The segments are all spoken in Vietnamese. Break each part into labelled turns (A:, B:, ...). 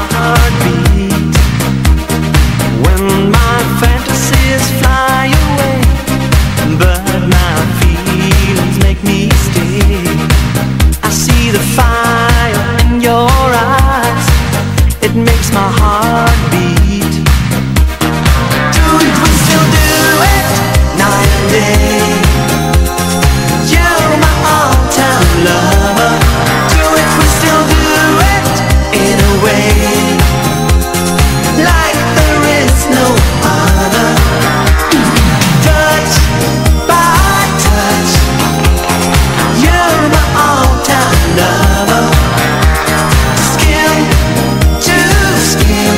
A: heartbeat. When my fantasies fly away, but my feelings make me stay. I see the fire in your eyes, it makes my heart beat. Do it, we still do it, night and day. You're my all-time lover. Do it, we still do it, in a way, like there is no other. Touch by touch, you're my all-time lover. Skin to skin,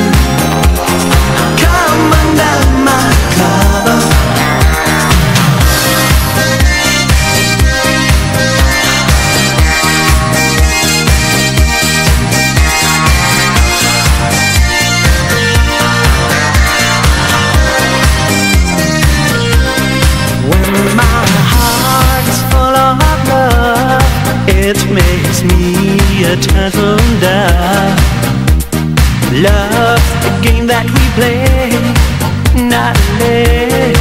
A: come under my cover. When my heart is full of love, it makes me a turtle dove. Love's the game that we play nightly.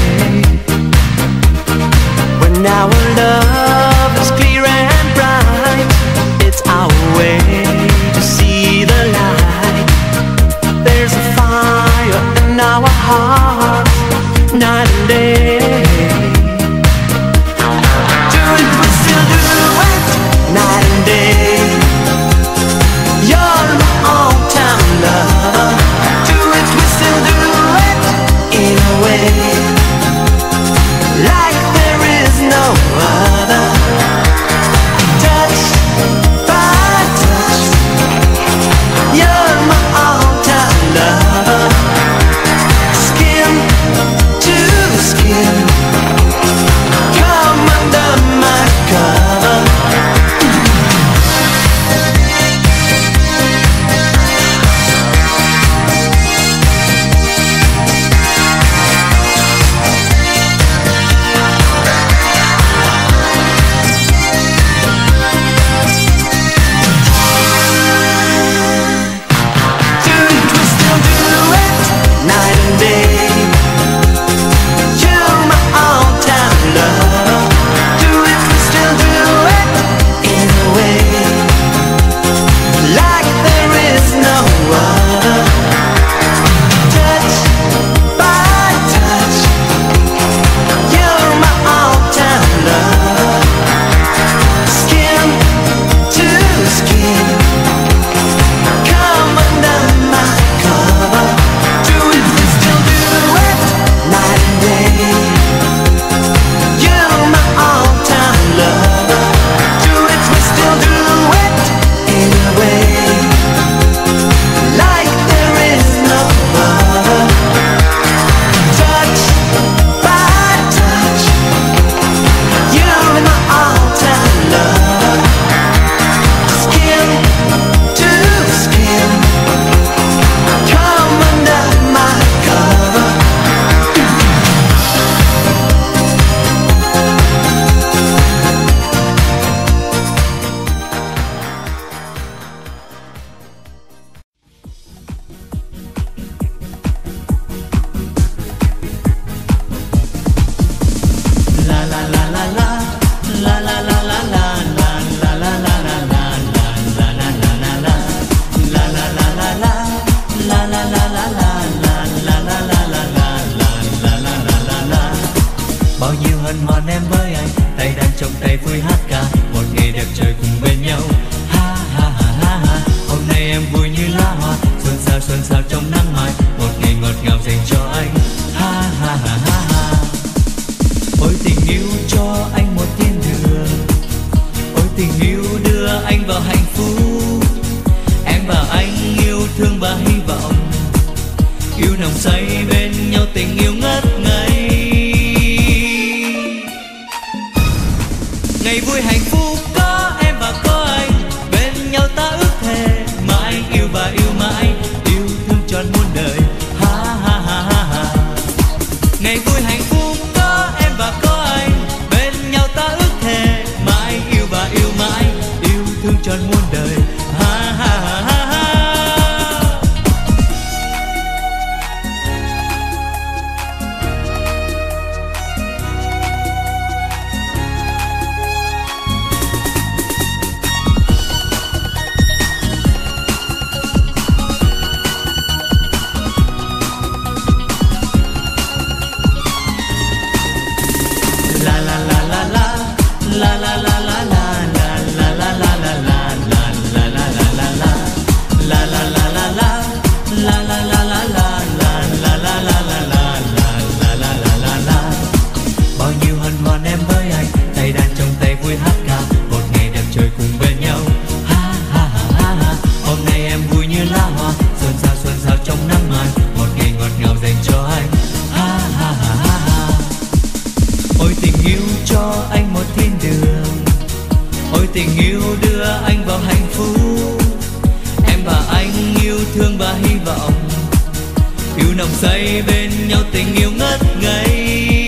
A: When our love is clear and bright, it's our way to see the light. There's a fire in our hearts night and day. Do it, we still do it, night and day. You're my all-time lover. Do it, we still do it, in a way, like there is no other. Touch by touch, you're my all-time lover. Skin to skin, come under my cover. Do it, we still do it, night and day. You're my all-time lover. Do it, we still do it, in a way, like there is no other. Touch by touch, you're my all-time lover. Skin to skin, come under my cover. Do it, we still do it, night and day. You're my all-time lover. Do it, we still do it, in a way, like there is no other. Touch by touch, you're my all-time lover. Skin to skin, come under my cover.
B: Bao nhiêu hân hoan em với anh, tay đang trong tay vui hát ca một ngày đẹp trời cùng bên nhau. Ha ha ha ha ha, hôm nay em vui như lá hoa, xuân sao trong nắng mai, một ngày ngọt ngào dành cho anh. Ha ha ha ha ha, ôi tình yêu cho anh một thiên đường, ôi tình yêu đưa anh vào hạnh phúc. Em và anh yêu thương và hy vọng, yêu nồng say bên nhau, tình yêu ngất ngây. Ngày vui hạnh phúc có em và có anh, bên nhau ta ước thề mãi yêu và yêu mãi, yêu thương trọn muôn đời. Ha ha ha ha ha. Ngày vui hạnh phúc có em và có anh, bên nhau ta ước thề mãi yêu và yêu mãi, yêu thương trọn muôn đời. Ha ha ha ha ha. vọng. Yêu nồng say bên nhau, tình yêu ngất ngây.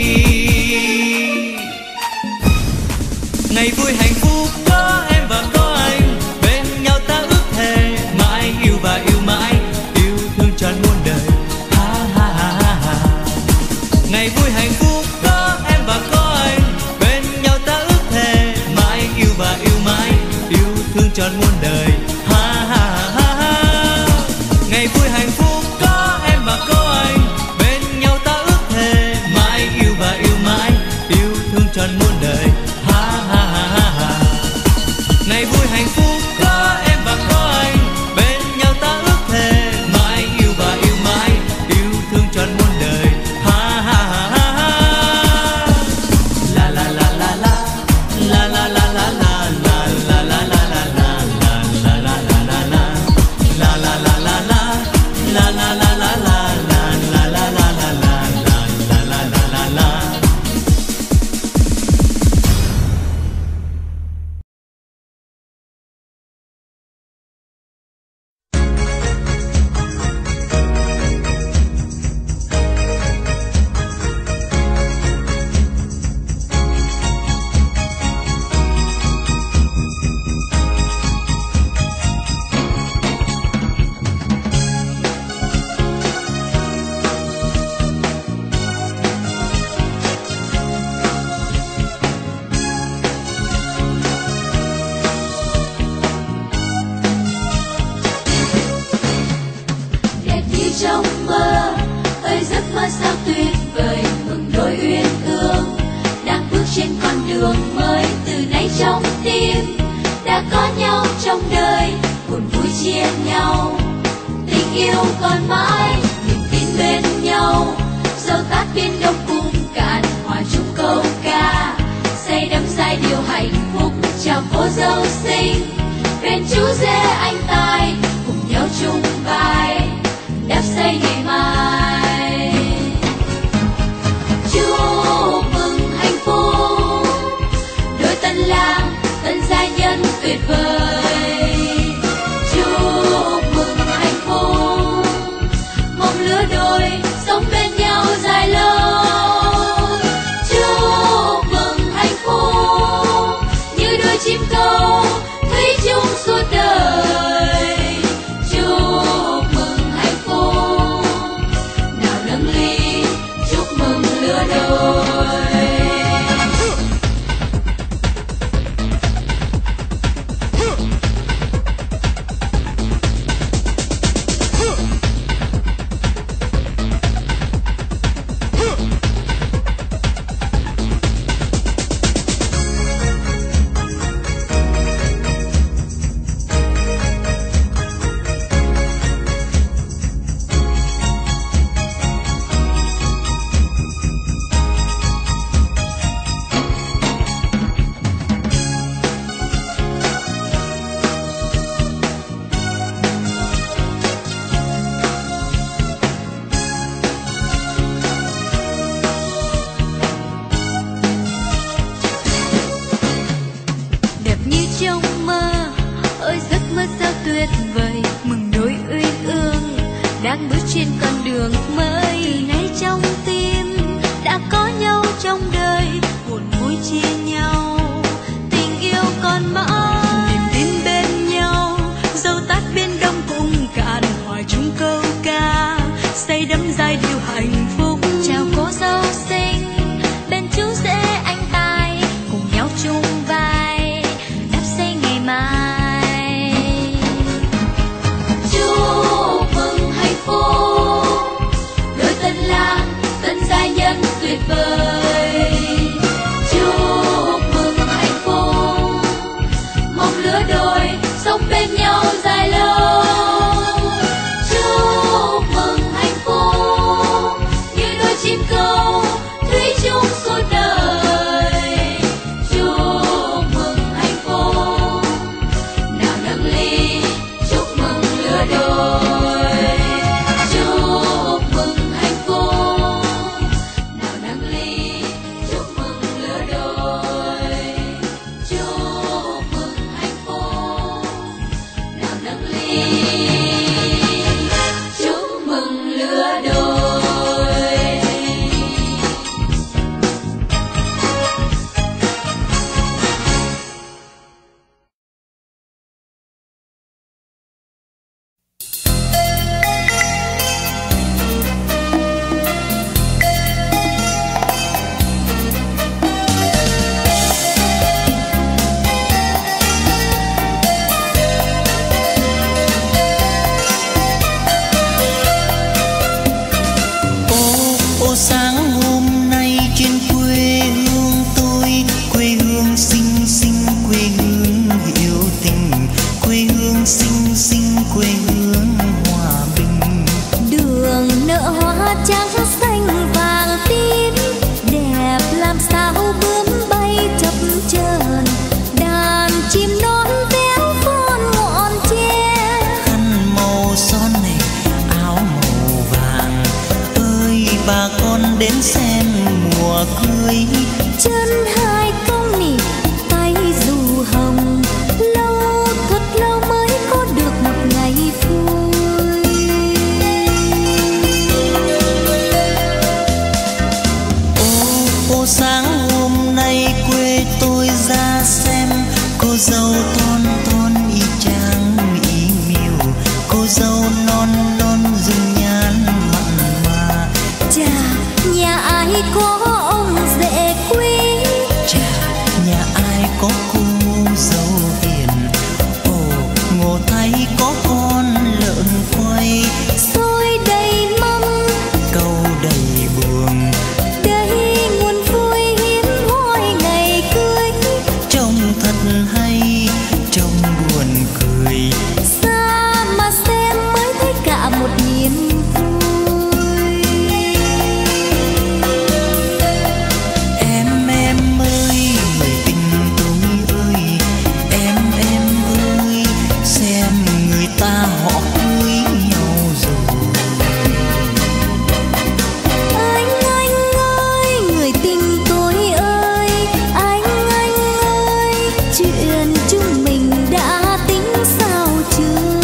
B: Ngày vui hạnh phúc có em và có anh, bên nhau ta ước thề mãi yêu và yêu mãi, yêu thương trọn muôn đời. Ha ha ha ha ha. Ngày vui hạnh phúc có em và có anh, bên nhau ta ước thề mãi yêu và yêu mãi, yêu thương trọn muôn đời. Ha ha ha ha. Ngày vui hạnh phúc có em và có anh, bên nhau ta ước thề mãi yêu và yêu mãi, yêu thương trọn muôn đời. Ha ha ha ha. Ngày vui hạnh phúc có em và có anh, bên nhau ta ước thề mãi yêu và yêu mãi, yêu thương trọn muôn đời. Ha ha ha ha. La la la la la. La la la la la la la la la la la la la la la la. La la la la la. La la la la la la la la la la la la la la la.
C: Đẹp như trong mơ, ơi giấc mơ sao tuyệt vời, mừng đôi uyên ương đang bước trên con đường mới. Từ nay trong tim đã có nhau trong đời, buồn vui chia nhau, tình yêu còn mãi, niềm tin bên nhau. Dẫu tát biển đông cùng cạn, hòa chung câu ca, say đắm giai điệu hạnh phúc chào cô dâu xinh. Bên chú rể anh tài cùng nhau chung vai, đắp xây ngày mai. Chúc mừng hạnh phúc đôi tân lang tân gia nhân tuyệt vời. Chúc mừng hạnh phúc mong lứa đôi sống bên nhau dài lâu. Chúc mừng hạnh phúc như đôi chim câu thủy chung suốt đời. Chúc mừng hạnh phúc nào nâng ly chúc mừng lứa đôi. Đẹp như trong mơ, ơi giấc mơ sao tuyệt vời, mừng đôi uyên ương đang bước trên con đường mới. Từ nay trong tim đã có nhau trong đời, buồn vui chia nhau, tình yêu còn mãi, niềm tin bên nhau. Dẫu tát biển đông cùng cạn, hòa chung câu ca, say đắm giai điệu hạnh phúc chào cô dâu xinh. Bên chú rể anh tài cùng nhau chung vai, đắp xây ngày mai. Chúc mừng hạnh phúc đôi tân lang tân gia nhân tuyệt vời. Chúc mừng hạnh phúc mong
B: bà con đến xem mùa cưới.
C: Chân hai công nỉ tay dù hồng, lâu thật lâu mới có được một ngày vui.
B: Ô sáng hôm nay quê tôi ra xem, cô dâu thon thon y chang mỹ miều, cô dâu non non dung nhan mặn mà.
C: Chà, nhà ai có ông rể quý,
B: Chà, nhà ai có cô dâu hiền. Ồ, ngộ thấy có con lợn quay,
C: xôi đầy mâm
B: câu đầy buồn.
C: đây nguồn vui hiếm hoi ngày cưới.
B: Trông thật hay, trông buồn cười.
C: Xa mà xem mới thấy cả một niềm vui.
B: Em ơi, người tình tôi ơi, em ơi, xem người ta họ cưới nhau rồi.
C: Anh ơi, người tình tôi ơi, anh ơi, chuyện chúng mình đã tính sao chưa?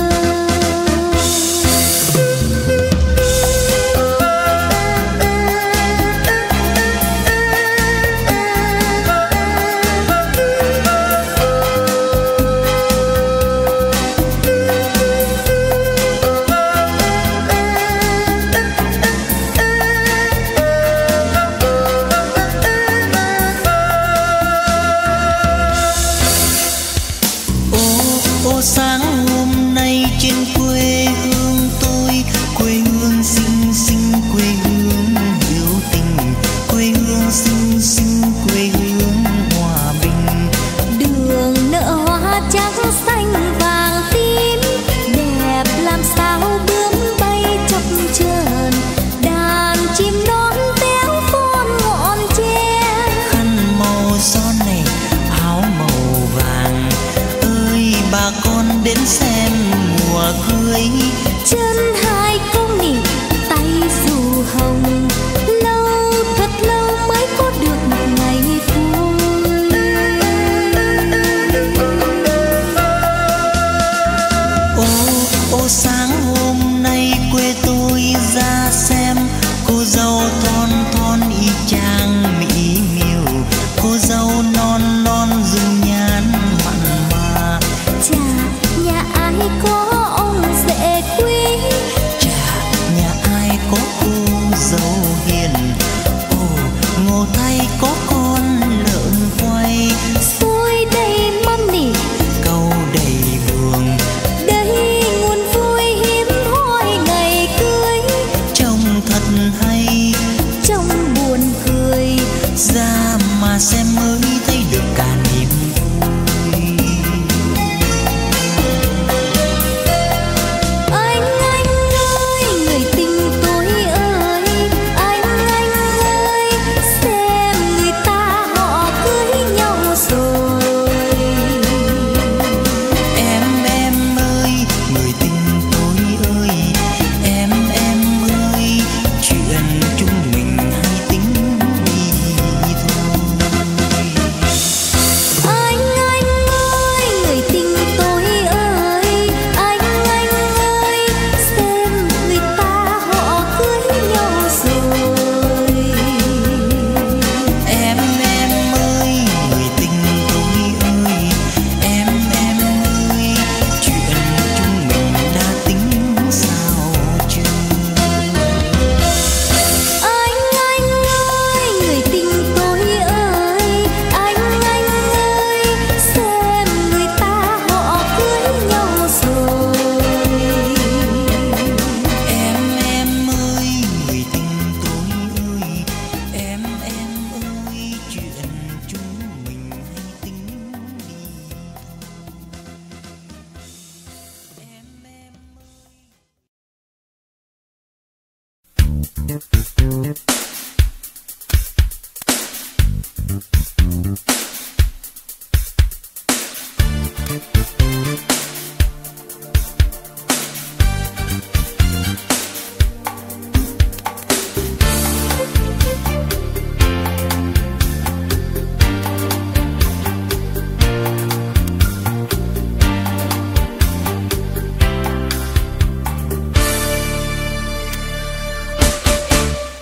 B: Ô sáng hôm nay trên quê hương tôi, quê hương xinh xinh, quê hương hiếu tình, quê hương xinh xinh, quê hương hòa bình.
C: Đường nở hoa trắng xanh vàng tím, đẹp làm sao bướm bay chập chờn, đàn chim đón téo phon ngọn tre.
B: Khăn màu son này, áo màu vàng, ơi bà con đến xem mùa cưới.
C: Chân hai công nỉ tay dù hồng, lâu thật lâu mới có được một ngày vui.
B: Ô sáng hôm nay quê tôi ra xem, cô dâu thon thon y chang mỹ miều, cô dâu non non dung nhan mặn mà.
C: Chà, nhà ai có ông rể quý,
B: Chà, nhà ai có cô dâu hiền. Ồ, ngộ thay có con lợn quay,
C: xôi đầy mâm nỉ
B: câu đầy buồn.
C: đây nguồn vui hiếm hoi ngày cưới.
B: Trông thật hay,
C: Trong buồn cười,
B: ra mà xem mới thấy được cả niềm vui.
C: anh ơi, người tình tôi ơi, anh ơi, xem người ta họ cưới nhau rồi.
B: Em ơi, người tình tôi ơi, em ơi, chuyện chúng mình hay tính đi thôi.
C: Anh ơi, người tình tôi ơi, anh ơi, xem người ta họ cưới nhau rồi.
B: Em ơi, người tình tôi ơi, em ơi, chuyện chúng mình đã tính sao chưa?
C: Anh ơi, người tình tôi ơi, anh ơi, xem người ta họ cưới nhau rồi.
B: Em ơi, người tình tôi ơi, em ơi, chuyện chúng mình hay tính đi thôi.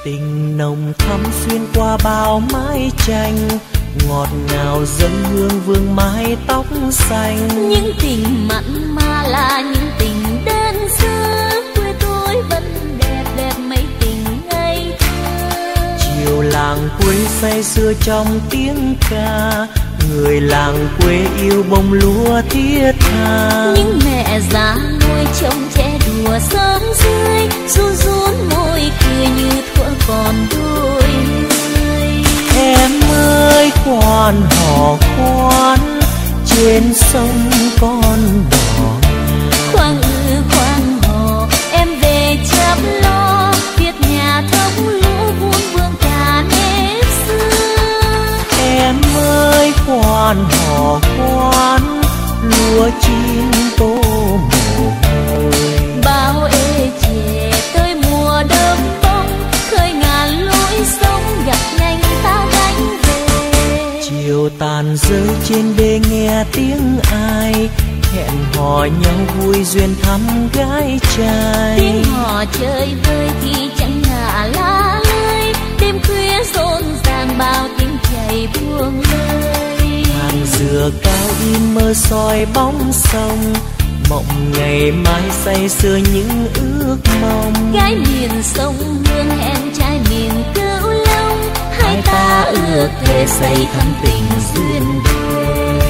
A: Tình nồng thắm xuyên qua bao mái tranh, ngọt ngào dâng hương vương mái tóc xanh.
C: Những tình mặn mà là những tình đơn sơ, quê tôi vẫn đẹp đẹp mấy tình ngây thơ.
A: Chiều làng quê say sưa trong tiếng ca, người làng quê yêu bông lúa thiết tha.
C: Những mẹ già nuôi trông trẻ đùa sớm rơi, run run môi cười như thuở còn đôi mươi.
A: Em ơi quan hò khoan, trên sông con đò.
C: Khoan khoan hò em về chăm lo, việc nhà thống lũ buôn vương cả nếp xưa.
A: Em ơi quan hò khoan, lúa chín tô mồ hôi.
C: Bao ê chề tới mùa đơm bông, khơi ngàn lối sông gặp nhanh tao gánh về.
A: Chiều tàn rơi trên đê nghe tiếng ai, hẹn hò nhau vui duyên thăm gái trai.
C: Tiếng hò chơi vơi thì chẳng ngả lá lơi, đêm khuya rộn ràng bao tiếng chảy buông lơi.
A: Hàng dừa cao im mơ soi bóng sông, mộng ngày mai say sưa những ước mong.
C: Gái miền sông hương hẹn trai miền Cửu Long, hai ta ước thề xây thắm tình duyên đôi.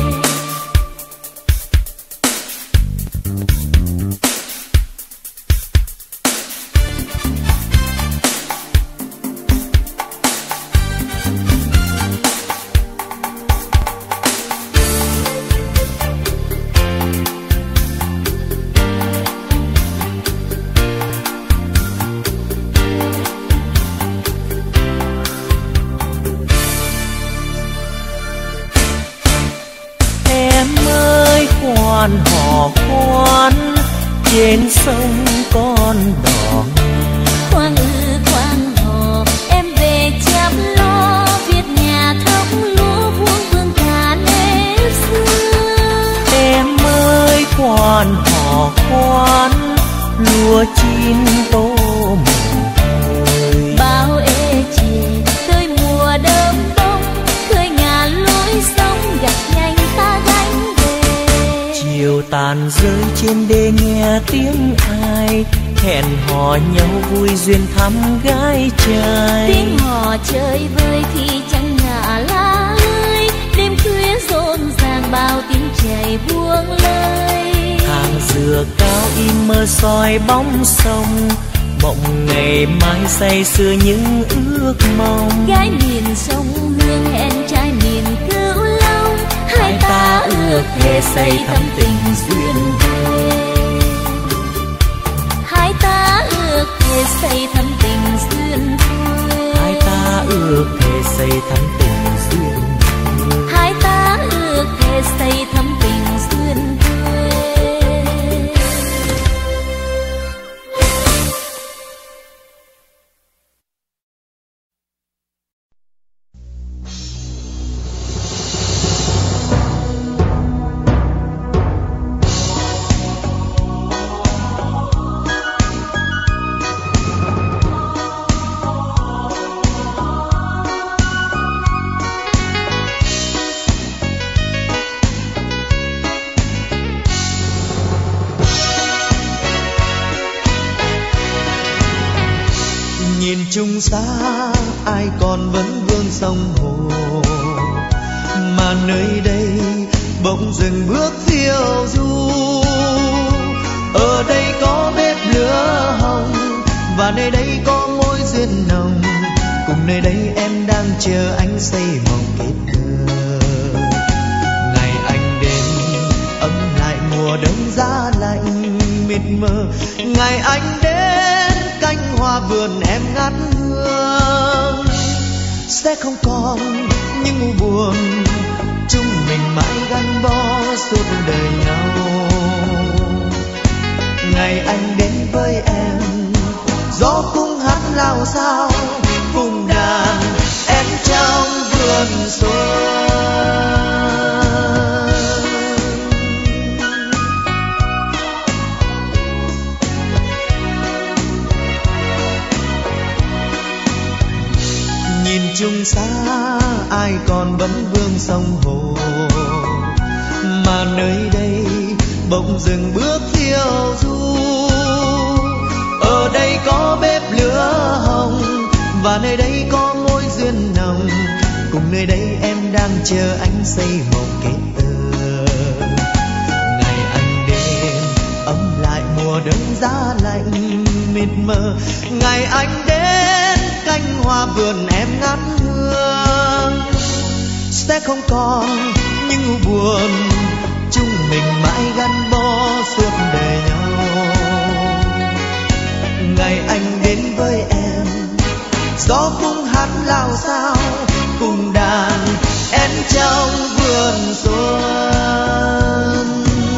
A: Quan hò khoan, trên sông con đò.
C: Khoan hò em về chăm lo, việc nhà thống lúa buôn vương cả nếp xưa.
A: Em ơi quan hò khoan, lúa chín tô mồ hôi.
C: Bao ê chề tới mùa đơm bông, khơi ngàn lối sông gặp nhanh ta gánh về.
A: Chiều tàn rơi trên đê nghe tiếng ai, hẹn hò nhau vui duyên thăm gái trai.
C: Tiếng hò chơi vơi thì chẳng ngả lá lơi, đêm khuya rộn ràng bao tiếng chảy buông lơi.
A: Hàng dừa cao im mơ soi bóng sông, mộng ngày mai say sưa những ước mong.
C: Gái miền sông hương hẹn trai miền Cửu Long, hai ta ước thề xây thắm tình duyên đôi. Hai ta ước thề xây thắm tình duyên đôi.
A: Hai ta ước thề xây thắm tình duyên đôi.
C: Hai ta ước thề xây thắm tình duyên đôi.
B: Chung xa ai còn vẫn vương sông hồ, mà nơi đây bỗng dừng bước phiêu du. Ở đây có bếp lửa hồng, và nơi đây có mối duyên nồng. Cùng nơi đây em đang chờ anh xây mộng kết thơ. Ngày anh đến ấm lại mùa đông giá lạnh mịt mờ. Ngày anh đến cánh hoa vườn em ngát hương. Sẽ không còn những u buồn, chúng mình mãi gắn bó suốt đời nhau. Ngày anh đến với em, gió cũng hát lao sao cùng đàn em trong vườn xuân.
A: chung xa ai còn vẫn vương sông hồ, mà nơi đây bỗng dừng bước phiêu du. Ở đây có bếp lửa hồng và nơi đây có mối duyên nồng, cùng nơi đây em đang chờ anh xây một kết tơ. Ngày anh đến ấm lại mùa đông giá lạnh mịt mờ, ngày anh đến cánh hoa vườn em ngát hương. Sẽ không còn những u buồn, chúng mình mãi gắn bó suốt đời nhau. Ngày anh đến với em, gió cũng hát lao sao cùng đàn em trong vườn xuân.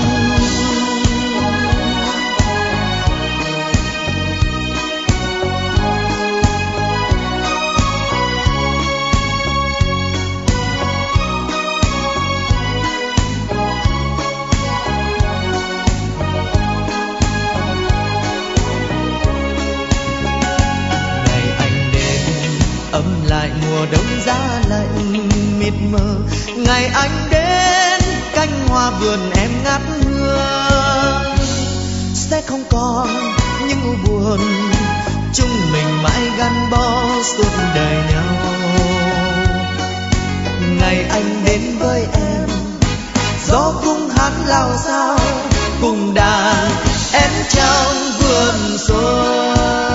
A: Lại mùa đông giá lạnh mịt mờ, ngày anh đến cánh hoa vườn em ngát hương. Sẽ không còn những u buồn, chúng mình mãi gắn bó suốt đời nhau. Ngày anh đến với em, gió cũng hát lao sao cùng đàn em trong vườn xuân.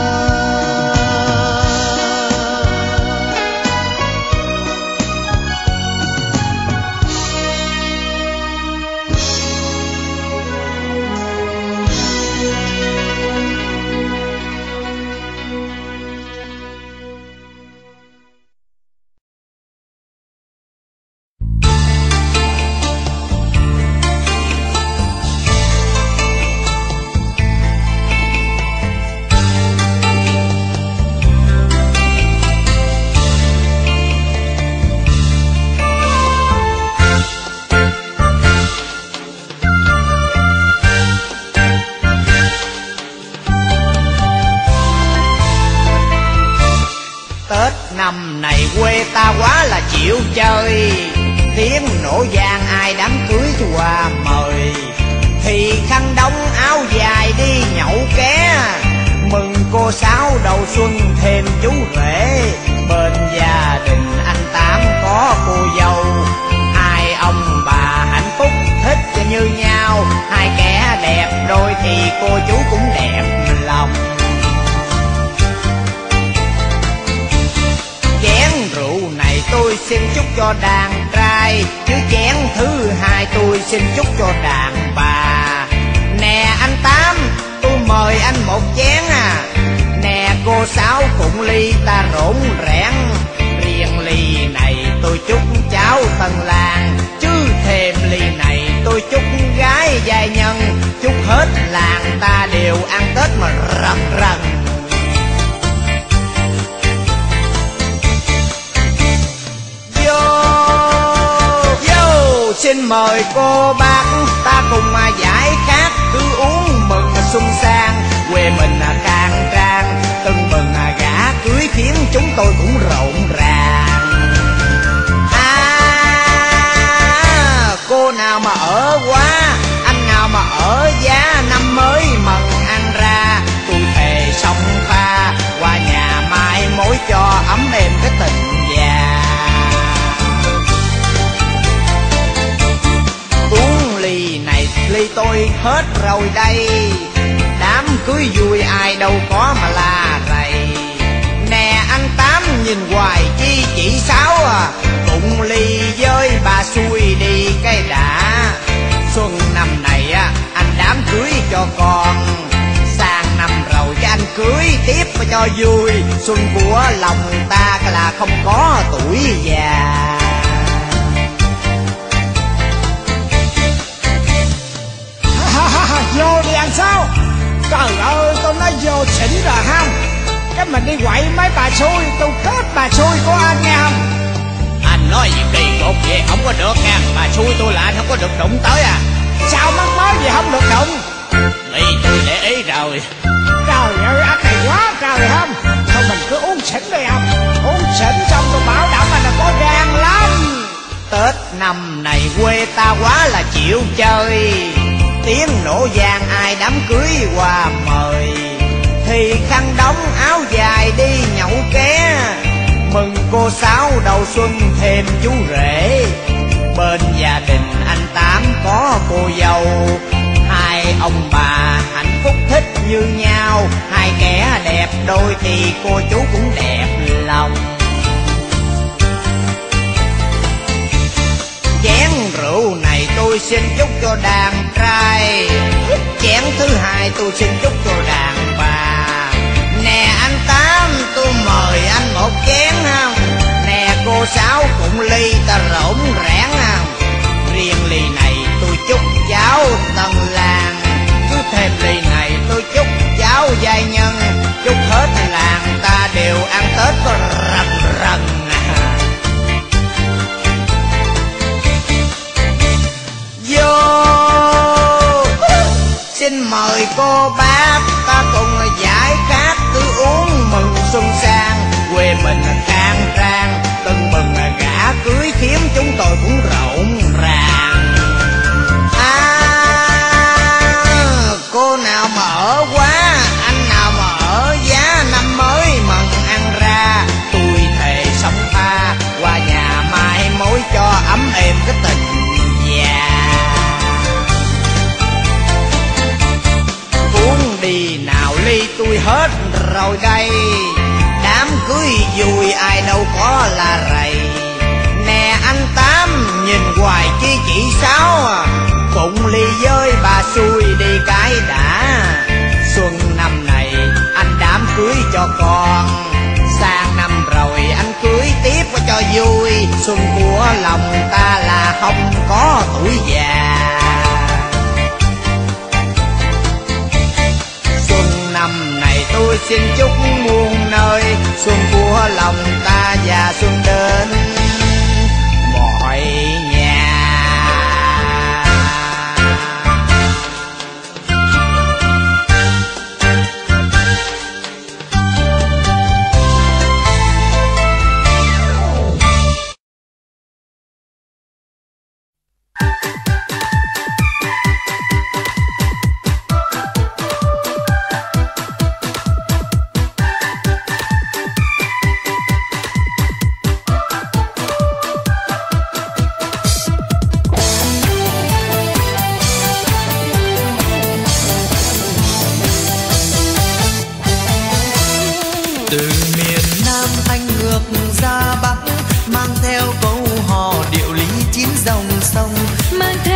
D: Năm này quê ta quá là chịu chơi, tiếng nổ vang ai đám cưới cho qua mời. Thì khăn đóng áo dài đi nhậu ké, mừng cô Sáu đầu xuân thêm chú rể. Bên gia đình anh Tám có cô dâu, hai ông bà hạnh phúc thích như nhau. Hai kẻ đẹp đôi thì cô chú cũng đẹp lòng. Chén rượu này tôi xin chúc cho đàn trai, chứ chén thứ hai tôi xin chúc cho đàn bà. Nè anh Tám, tôi mời anh một chén à. Nè cô Sáu cùng ly ta rỗn rẽn. Riêng ly này tôi chúc cháu tân lang, chứ thêm ly này tôi chúc gái giai nhân. Chúc hết làng ta đều ăn Tết mà rần rần. Xin mời cô bác ta cùng mà giải khát, cứ uống mừng xuân sang. Quê mình khang trang, tưng mừng gả cưới khiến chúng tôi cũng rộn ràng. Cô nào mà ở quá, anh nào mà ở giá, năm mới mừng ăn ra. Tôi thề song pha qua nhà mai mối cho ấm êm cái tình già. Uống ly này ly tôi hết rồi đây, đám cưới vui ai đâu có mà la rầy. Nè anh Tám nhìn hoài chi chỉ Sáu à, cùng ly với bà xui đi cái đã. Xuân năm này á anh đám cưới cho con, sang năm rồi cái anh cưới tiếp cho vui. Xuân của lòng ta là không có tuổi già.
E: Vô đi ăn sao? Trời ơi tôi nói vô xỉn rồi không? Cái mình đi quậy mấy bà xui, tôi kết bà xui của anh nghe không?
D: Anh nói gì kỳ cục vậy không có được nha. Bà xui tôi là anh không có được đụng tới à.
E: Sao mắc mớ gì không được đụng?
D: Vì tôi để ý rồi.
E: Trời ơi ác này quá trời không? Thôi mình cứ uống xỉn đi không? Uống xỉn xong tôi bảo
D: năm này quê ta quá là chịu chơi, tiếng nổ vang ai đám cưới qua mời, thì khăn đóng áo dài đi nhậu ké, mừng cô Sáu đầu xuân thêm chú rể. Bên gia đình anh Tám có cô dâu, hai ông bà hạnh phúc thích như nhau, hai kẻ đẹp đôi thì cô chú cũng đẹp lòng. Chén rượu này tôi xin chúc cho đàn trai, chén thứ hai tôi xin chúc cho đàn bà. Nè anh Tám tôi mời anh một chén không, nè cô Sáu cũng ly ta rỗng rẽn không. Riêng ly này tôi chúc cháu tân làng, cứ thêm ly này tôi chúc cháu giai nhân, chúc hết làng ta đều ăn Tết có rần rần. Vô xin mời cô bác ta cùng giải khát, cứ uống mừng xuân sang, quê mình khang trang, tưng bừng gả cưới khiến chúng tôi cũng rộn ràng. Cô nào mà ở quá, anh nào mà ở giá, năm mới mừng ăn ra, tôi thề sống tha qua nhà mai mối cho ấm êm cái tình già. Uống đi nào ly tôi hết rồi đây, đám cưới vui ai đâu có là rầy. Nè anh Tám nhìn hoài chi chỉ Sáu, phụng ly với bà xui đi cái đã. Xuân năm này anh đám cưới cho con, sang năm rồi anh cưới tiếp cho vui, xuân của lòng ta là không có tuổi già. Xuân năm này tôi xin chúc muôn nơi, xuân của lòng ta và xuân đến mọi nhà.
B: Từ miền Nam anh ngược ra Bắc, mang theo câu hò điệu lý chín dòng sông,
C: mang theo